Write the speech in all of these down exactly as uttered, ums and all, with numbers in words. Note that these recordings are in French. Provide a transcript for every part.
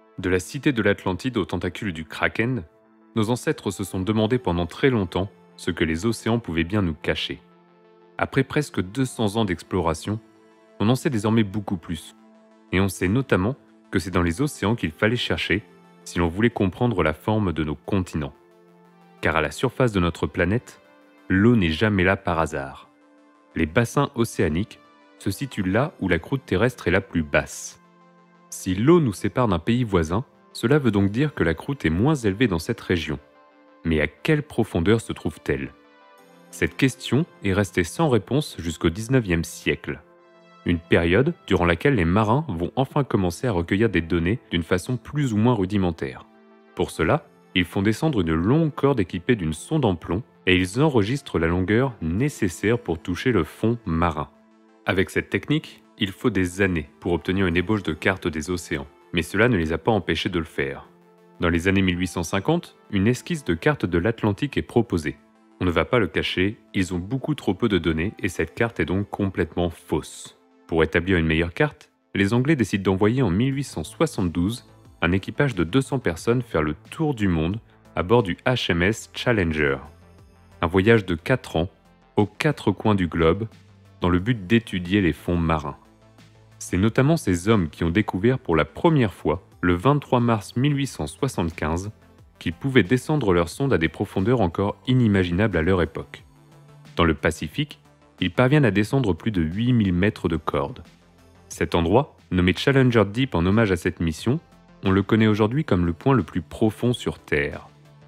De la cité de l'Atlantide aux tentacules du Kraken, nos ancêtres se sont demandé pendant très longtemps ce que les océans pouvaient bien nous cacher. Après presque deux cents ans d'exploration, on en sait désormais beaucoup plus. Et on sait notamment que c'est dans les océans qu'il fallait chercher si l'on voulait comprendre la forme de nos continents. Car à la surface de notre planète, l'eau n'est jamais là par hasard. Les bassins océaniques se situent là où la croûte terrestre est la plus basse. Si l'eau nous sépare d'un pays voisin, cela veut donc dire que la croûte est moins élevée dans cette région. Mais à quelle profondeur se trouve-t-elle ? Cette question est restée sans réponse jusqu'au dix-neuvième siècle. Une période durant laquelle les marins vont enfin commencer à recueillir des données d'une façon plus ou moins rudimentaire. Pour cela, ils font descendre une longue corde équipée d'une sonde en plomb et ils enregistrent la longueur nécessaire pour toucher le fond marin. Avec cette technique, il faut des années pour obtenir une ébauche de carte des océans, mais cela ne les a pas empêchés de le faire. Dans les années mille huit cent cinquante, une esquisse de carte de l'Atlantique est proposée. On ne va pas le cacher, ils ont beaucoup trop peu de données et cette carte est donc complètement fausse. Pour établir une meilleure carte, les Anglais décident d'envoyer en mille huit cent soixante-douze un équipage de deux cents personnes faire le tour du monde à bord du H M S Challenger. Un voyage de quatre ans, aux quatre coins du globe, dans le but d'étudier les fonds marins. C'est notamment ces hommes qui ont découvert pour la première fois, le vingt-trois mars mille huit cent soixante-quinze, qu'ils pouvaient descendre leur sonde à des profondeurs encore inimaginables à leur époque. Dans le Pacifique, ils parviennent à descendre plus de huit mille mètres de corde. Cet endroit, nommé Challenger Deep en hommage à cette mission, on le connaît aujourd'hui comme le point le plus profond sur Terre,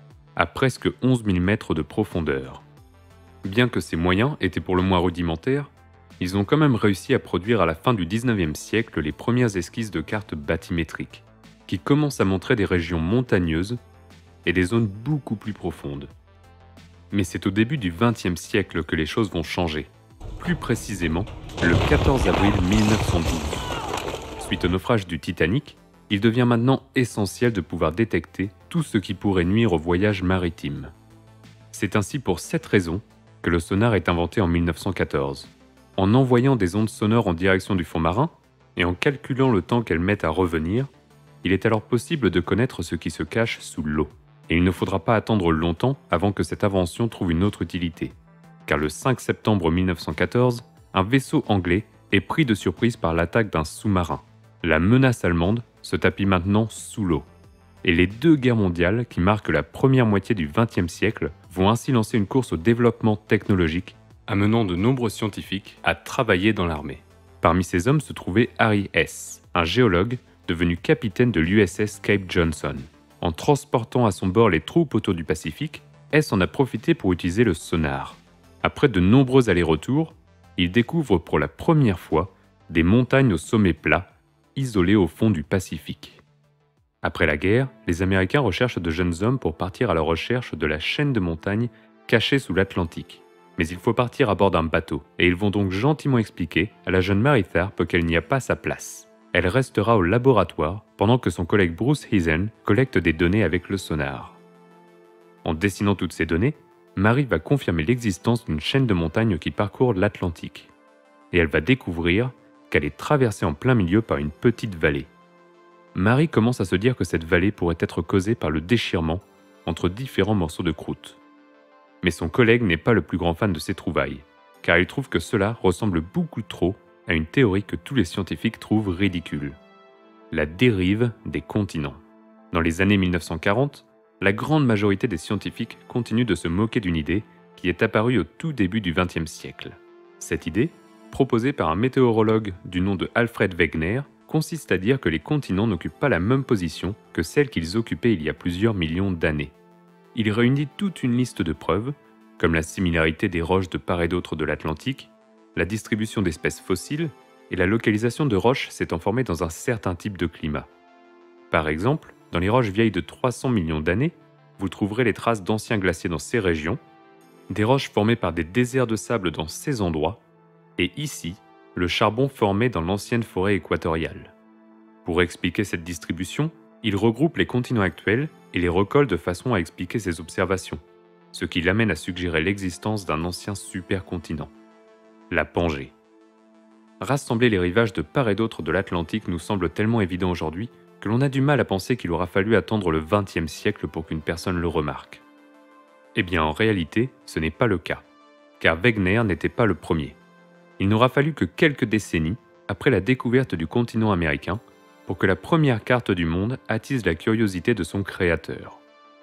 à presque onze mille mètres de profondeur. Bien que ces moyens étaient pour le moins rudimentaires, ils ont quand même réussi à produire à la fin du dix-neuvième siècle les premières esquisses de cartes bathymétriques, qui commencent à montrer des régions montagneuses et des zones beaucoup plus profondes. Mais c'est au début du vingtième siècle que les choses vont changer, plus précisément le quatorze avril mille neuf cent douze. Suite au naufrage du Titanic, il devient maintenant essentiel de pouvoir détecter tout ce qui pourrait nuire au voyage maritime. C'est ainsi pour cette raison que le sonar est inventé en mille neuf cent quatorze. En envoyant des ondes sonores en direction du fond marin et en calculant le temps qu'elles mettent à revenir, il est alors possible de connaître ce qui se cache sous l'eau. Et il ne faudra pas attendre longtemps avant que cette invention trouve une autre utilité. Car le cinq septembre mille neuf cent quatorze, un vaisseau anglais est pris de surprise par l'attaque d'un sous-marin. La menace allemande se tapit maintenant sous l'eau. Et les deux guerres mondiales, qui marquent la première moitié du vingtième siècle, vont ainsi lancer une course au développement technologique, amenant de nombreux scientifiques à travailler dans l'armée. Parmi ces hommes se trouvait Harry Hess, un géologue devenu capitaine de l'U S S Cape Johnson. En transportant à son bord les troupes autour du Pacifique, Hess en a profité pour utiliser le sonar. Après de nombreux allers-retours, il découvre pour la première fois des montagnes au sommet plat, isolées au fond du Pacifique. Après la guerre, les Américains recherchent de jeunes hommes pour partir à la recherche de la chaîne de montagnes cachée sous l'Atlantique. Mais il faut partir à bord d'un bateau, et ils vont donc gentiment expliquer à la jeune Mary Tharp qu'elle n'y a pas sa place. Elle restera au laboratoire pendant que son collègue Bruce Heazen collecte des données avec le sonar. En dessinant toutes ces données, Mary va confirmer l'existence d'une chaîne de montagnes qui parcourt l'Atlantique. Et elle va découvrir qu'elle est traversée en plein milieu par une petite vallée. Mary commence à se dire que cette vallée pourrait être causée par le déchirement entre différents morceaux de croûte. Mais son collègue n'est pas le plus grand fan de ces trouvailles, car il trouve que cela ressemble beaucoup trop à une théorie que tous les scientifiques trouvent ridicule. La dérive des continents. Dans les années mille neuf cent quarante, la grande majorité des scientifiques continuent de se moquer d'une idée qui est apparue au tout début du vingtième siècle. Cette idée, proposée par un météorologue du nom de Alfred Wegener, consiste à dire que les continents n'occupent pas la même position que celle qu'ils occupaient il y a plusieurs millions d'années. Il réunit toute une liste de preuves, comme la similarité des roches de part et d'autre de l'Atlantique, la distribution d'espèces fossiles et la localisation de roches s'étant formées dans un certain type de climat. Par exemple, dans les roches vieilles de trois cents millions d'années, vous trouverez les traces d'anciens glaciers dans ces régions, des roches formées par des déserts de sable dans ces endroits, et ici, le charbon formé dans l'ancienne forêt équatoriale. Pour expliquer cette distribution, il regroupe les continents actuels et les recolle de façon à expliquer ses observations, ce qui l'amène à suggérer l'existence d'un ancien supercontinent, la Pangée. Rassembler les rivages de part et d'autre de l'Atlantique nous semble tellement évident aujourd'hui que l'on a du mal à penser qu'il aura fallu attendre le vingtième siècle pour qu'une personne le remarque. Eh bien, en réalité, ce n'est pas le cas, car Wegener n'était pas le premier. Il n'aura fallu que quelques décennies, après la découverte du continent américain, pour que la première carte du monde attise la curiosité de son créateur.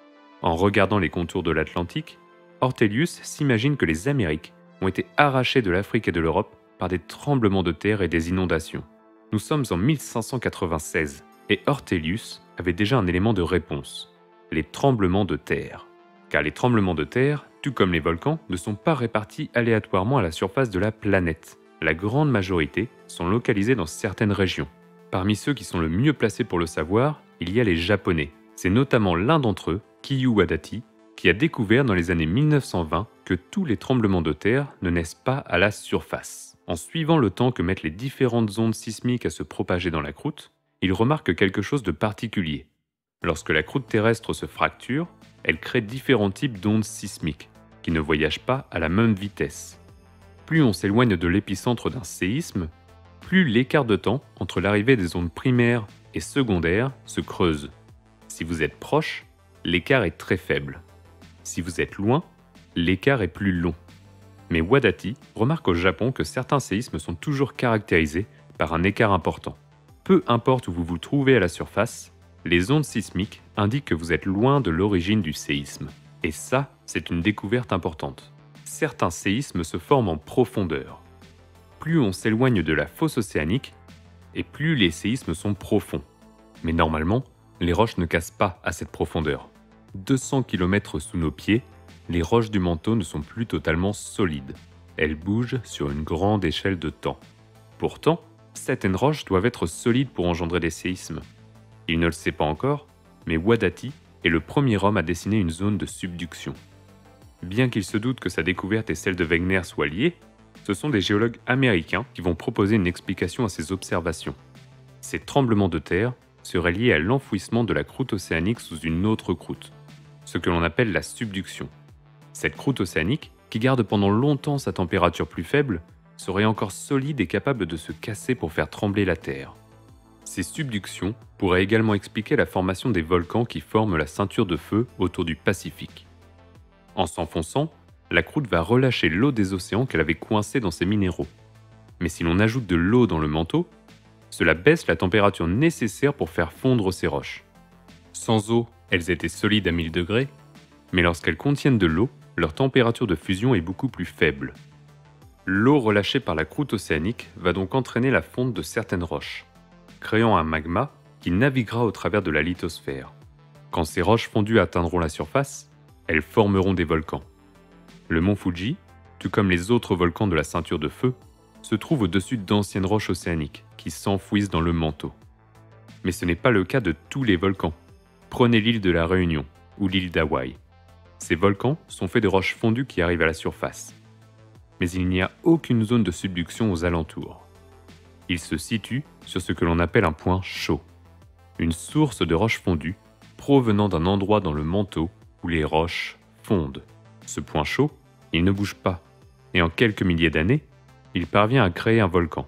En regardant les contours de l'Atlantique, Ortelius s'imagine que les Amériques ont été arrachées de l'Afrique et de l'Europe par des tremblements de terre et des inondations. Nous sommes en mille cinq cent quatre-vingt-seize et Ortelius avait déjà un élément de réponse, les tremblements de terre. Car les tremblements de terre, tout comme les volcans, ne sont pas répartis aléatoirement à la surface de la planète. La grande majorité sont localisés dans certaines régions. Parmi ceux qui sont le mieux placés pour le savoir, il y a les Japonais. C'est notamment l'un d'entre eux, Kiyu Wadati, qui a découvert dans les années mille neuf cent vingt que tous les tremblements de terre ne naissent pas à la surface. En suivant le temps que mettent les différentes ondes sismiques à se propager dans la croûte, il remarque quelque chose de particulier. Lorsque la croûte terrestre se fracture, elle crée différents types d'ondes sismiques, qui ne voyagent pas à la même vitesse. Plus on s'éloigne de l'épicentre d'un séisme, plus l'écart de temps entre l'arrivée des ondes primaires et secondaires se creuse. Si vous êtes proche, l'écart est très faible. Si vous êtes loin, l'écart est plus long. Mais Wadati remarque au Japon que certains séismes sont toujours caractérisés par un écart important. Peu importe où vous vous trouvez à la surface, les ondes sismiques indiquent que vous êtes loin de l'origine du séisme. Et ça, c'est une découverte importante. Certains séismes se forment en profondeur. Plus on s'éloigne de la fosse océanique, et plus les séismes sont profonds. Mais normalement, les roches ne cassent pas à cette profondeur. deux cents kilomètres sous nos pieds, les roches du manteau ne sont plus totalement solides. Elles bougent sur une grande échelle de temps. Pourtant, certaines roches doivent être solides pour engendrer des séismes. Il ne le sait pas encore, mais Wadati est le premier homme à dessiner une zone de subduction. Bien qu'il se doute que sa découverte et celle de Wegener soient liées, ce sont des géologues américains qui vont proposer une explication à ces observations. Ces tremblements de terre seraient liés à l'enfouissement de la croûte océanique sous une autre croûte, ce que l'on appelle la subduction. Cette croûte océanique, qui garde pendant longtemps sa température plus faible, serait encore solide et capable de se casser pour faire trembler la Terre. Ces subductions pourraient également expliquer la formation des volcans qui forment la ceinture de feu autour du Pacifique. En s'enfonçant, la croûte va relâcher l'eau des océans qu'elle avait coincée dans ses minéraux. Mais si l'on ajoute de l'eau dans le manteau, cela baisse la température nécessaire pour faire fondre ces roches. Sans eau, elles étaient solides à mille degrés, mais lorsqu'elles contiennent de l'eau, leur température de fusion est beaucoup plus faible. L'eau relâchée par la croûte océanique va donc entraîner la fonte de certaines roches, créant un magma qui naviguera au travers de la lithosphère. Quand ces roches fondues atteindront la surface, elles formeront des volcans. Le mont Fuji, tout comme les autres volcans de la ceinture de feu, se trouve au-dessus d'anciennes roches océaniques qui s'enfouissent dans le manteau. Mais ce n'est pas le cas de tous les volcans. Prenez l'île de la Réunion ou l'île d'Hawaï. Ces volcans sont faits de roches fondues qui arrivent à la surface. Mais il n'y a aucune zone de subduction aux alentours. Ils se situent sur ce que l'on appelle un point chaud, une source de roches fondues provenant d'un endroit dans le manteau où les roches fondent. Ce point chaud, il ne bouge pas, et en quelques milliers d'années, il parvient à créer un volcan.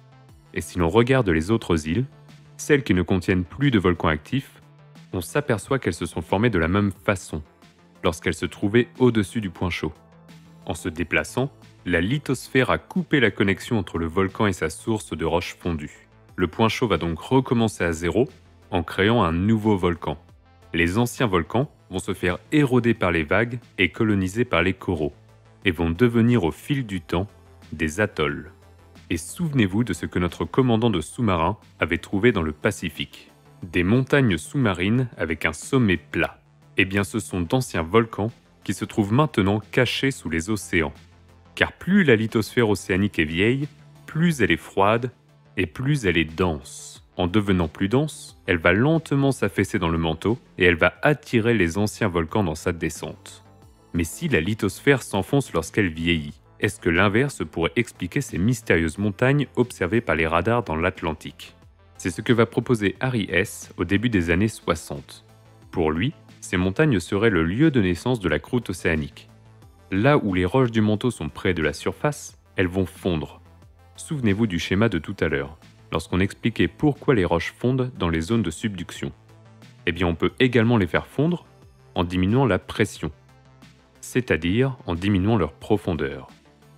Et si l'on regarde les autres îles, celles qui ne contiennent plus de volcans actifs, on s'aperçoit qu'elles se sont formées de la même façon, lorsqu'elles se trouvaient au-dessus du point chaud. En se déplaçant, la lithosphère a coupé la connexion entre le volcan et sa source de roches fondues. Le point chaud va donc recommencer à zéro en créant un nouveau volcan. Les anciens volcans vont se faire éroder par les vagues et coloniser par les coraux, et vont devenir au fil du temps des atolls. Et souvenez-vous de ce que notre commandant de sous-marin avait trouvé dans le Pacifique. Des montagnes sous-marines avec un sommet plat. Eh bien ce sont d'anciens volcans qui se trouvent maintenant cachés sous les océans. Car plus la lithosphère océanique est vieille, plus elle est froide et plus elle est dense. En devenant plus dense, elle va lentement s'affaisser dans le manteau et elle va attirer les anciens volcans dans sa descente. Mais si la lithosphère s'enfonce lorsqu'elle vieillit, est-ce que l'inverse pourrait expliquer ces mystérieuses montagnes observées par les radars dans l'Atlantique? C'est ce que va proposer Harry Hess au début des années soixante. Pour lui, ces montagnes seraient le lieu de naissance de la croûte océanique. Là où les roches du manteau sont près de la surface, elles vont fondre. Souvenez-vous du schéma de tout à l'heure. lorsqu'on expliquait pourquoi les roches fondent dans les zones de subduction. Eh bien, on peut également les faire fondre en diminuant la pression, c'est-à-dire en diminuant leur profondeur.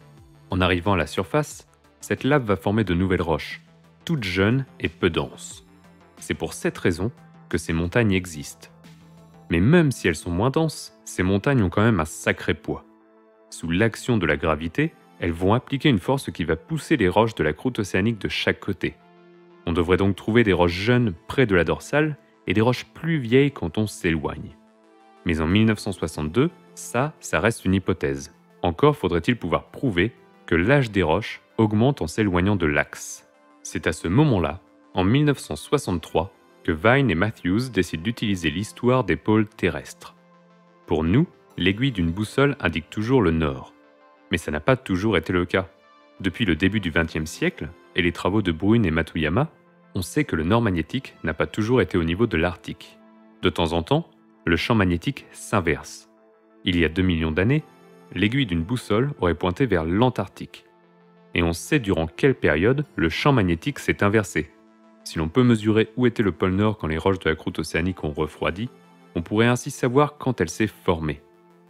En arrivant à la surface, cette lave va former de nouvelles roches, toutes jeunes et peu denses. C'est pour cette raison que ces montagnes existent. Mais même si elles sont moins denses, ces montagnes ont quand même un sacré poids. Sous l'action de la gravité, elles vont appliquer une force qui va pousser les roches de la croûte océanique de chaque côté. On devrait donc trouver des roches jeunes près de la dorsale et des roches plus vieilles quand on s'éloigne. Mais en mille neuf cent soixante-deux, ça, ça reste une hypothèse. Encore faudrait-il pouvoir prouver que l'âge des roches augmente en s'éloignant de l'axe. C'est à ce moment-là, en mille neuf cent soixante-trois, que Vine et Matthews décident d'utiliser l'histoire des pôles terrestres. Pour nous, l'aiguille d'une boussole indique toujours le nord. Mais ça n'a pas toujours été le cas. Depuis le début du vingtième siècle, et les travaux de Brune et Matuyama, on sait que le nord magnétique n'a pas toujours été au niveau de l'Arctique. De temps en temps, le champ magnétique s'inverse. Il y a deux millions d'années, l'aiguille d'une boussole aurait pointé vers l'Antarctique. Et on sait durant quelle période le champ magnétique s'est inversé. Si l'on peut mesurer où était le pôle Nord quand les roches de la croûte océanique ont refroidi, on pourrait ainsi savoir quand elle s'est formée.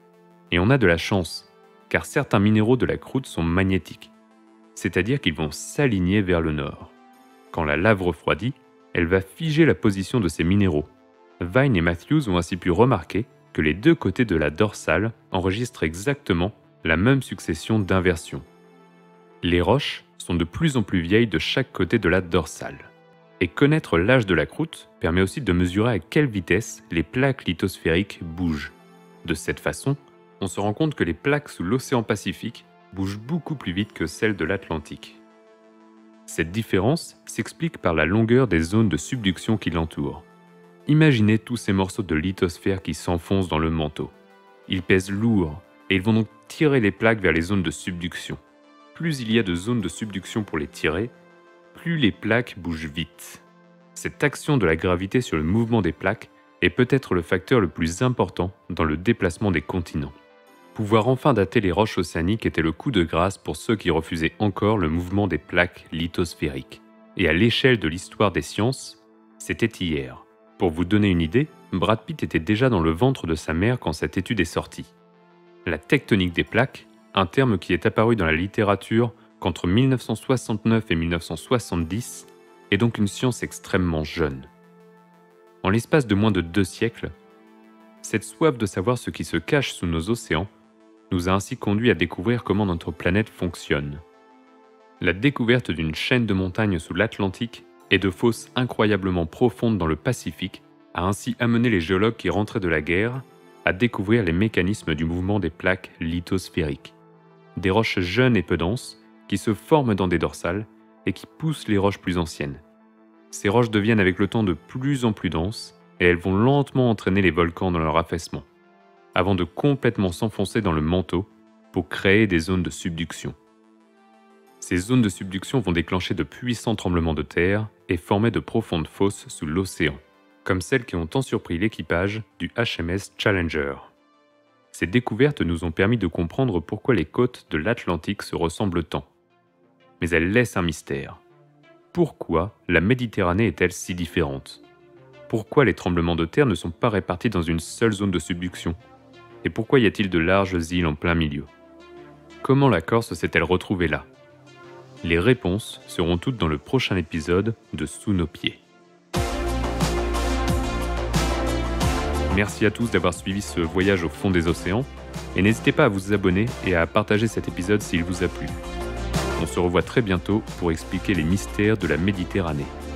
Et on a de la chance, car certains minéraux de la croûte sont magnétiques, c'est-à-dire qu'ils vont s'aligner vers le nord. Quand la lave refroidit, elle va figer la position de ces minéraux. Vine et Matthews ont ainsi pu remarquer que les deux côtés de la dorsale enregistrent exactement la même succession d'inversions. Les roches sont de plus en plus vieilles de chaque côté de la dorsale. Et connaître l'âge de la croûte permet aussi de mesurer à quelle vitesse les plaques lithosphériques bougent. De cette façon, on se rend compte que les plaques sous l'océan Pacifique bougent beaucoup plus vite que celles de l'Atlantique. Cette différence s'explique par la longueur des zones de subduction qui l'entourent. Imaginez tous ces morceaux de lithosphère qui s'enfoncent dans le manteau. Ils pèsent lourd et ils vont donc tirer les plaques vers les zones de subduction. Plus il y a de zones de subduction pour les tirer, plus les plaques bougent vite. Cette action de la gravité sur le mouvement des plaques est peut-être le facteur le plus important dans le déplacement des continents. Pouvoir enfin dater les roches océaniques était le coup de grâce pour ceux qui refusaient encore le mouvement des plaques lithosphériques. Et à l'échelle de l'histoire des sciences, c'était hier. Pour vous donner une idée, Brad Pitt était déjà dans le ventre de sa mère quand cette étude est sortie. La tectonique des plaques, un terme qui est apparu dans la littérature qu'entre mille neuf cent soixante-neuf et mille neuf cent soixante-dix, est donc une science extrêmement jeune. En l'espace de moins de deux siècles, cette soif de savoir ce qui se cache sous nos océans nous a ainsi conduit à découvrir comment notre planète fonctionne. La découverte d'une chaîne de montagnes sous l'Atlantique et de fosses incroyablement profondes dans le Pacifique a ainsi amené les géologues qui rentraient de la guerre à découvrir les mécanismes du mouvement des plaques lithosphériques. Des roches jeunes et peu denses qui se forment dans des dorsales et qui poussent les roches plus anciennes. Ces roches deviennent avec le temps de plus en plus denses et elles vont lentement entraîner les volcans dans leur affaissement, avant de complètement s'enfoncer dans le manteau pour créer des zones de subduction. Ces zones de subduction vont déclencher de puissants tremblements de terre et former de profondes fosses sous l'océan, comme celles qui ont tant surpris l'équipage du H M S Challenger. Ces découvertes nous ont permis de comprendre pourquoi les côtes de l'Atlantique se ressemblent tant. Mais elles laissent un mystère. Pourquoi la Méditerranée est-elle si différente ? Pourquoi les tremblements de terre ne sont pas répartis dans une seule zone de subduction ? Et pourquoi y a-t-il de larges îles en plein milieu ? Comment la Corse s'est-elle retrouvée là ? Les réponses seront toutes dans le prochain épisode de Sous nos pieds. Merci à tous d'avoir suivi ce voyage au fond des océans, et n'hésitez pas à vous abonner et à partager cet épisode s'il vous a plu. On se revoit très bientôt pour expliquer les mystères de la Méditerranée.